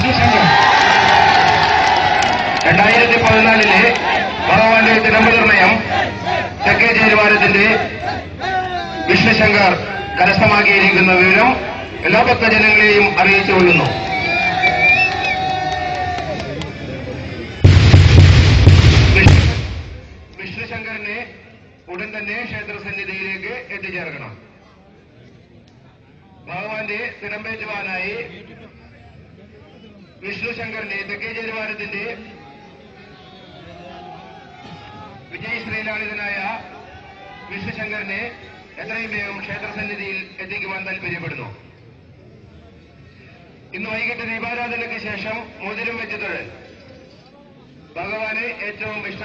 വിഷ്ണുശങ്കർ 2014 ഭഗവാന്റെ തിരുനാമനിർണയം തെക്കേ ചേരുവാരത്തിന്റെ വിഷ്ണുശങ്കർ കരസ്ഥമാക്കിയിരിക്കുന്ന വിവരം എല്ലാ ഭക്തജനങ്ങളെയും അറിയിച്ചുകൊള്ളുന്നു. വിഷ്ണുശങ്കറിനെ ഉടൻ തന്നെ ക്ഷേത്രസന്നിധിയിലേക്ക് എത്തിച്ചേർക്കണം. ഭഗവാന്റെ തിടമ്പേറ്റുവാനായി വിഷ്ണുശങ്കറിനെ തെക്കേ ചേരുവാരത്തിന്റെ വിജയശ്രീലാളിതനായ വിഷ്ണുശങ്കറിനെ എത്രയും വേഗം ക്ഷേത്രസന്നിധിയിൽ എത്തിക്കുവാൻ താൽപര്യപ്പെടുന്നു. ഇന്ന് വൈകിട്ട് ദീപാരാധനയ്ക്ക് ശേഷം മോതിരം വെച്ച് തൊഴൽ ഭഗവാന് ഏറ്റവും ഇഷ്ടം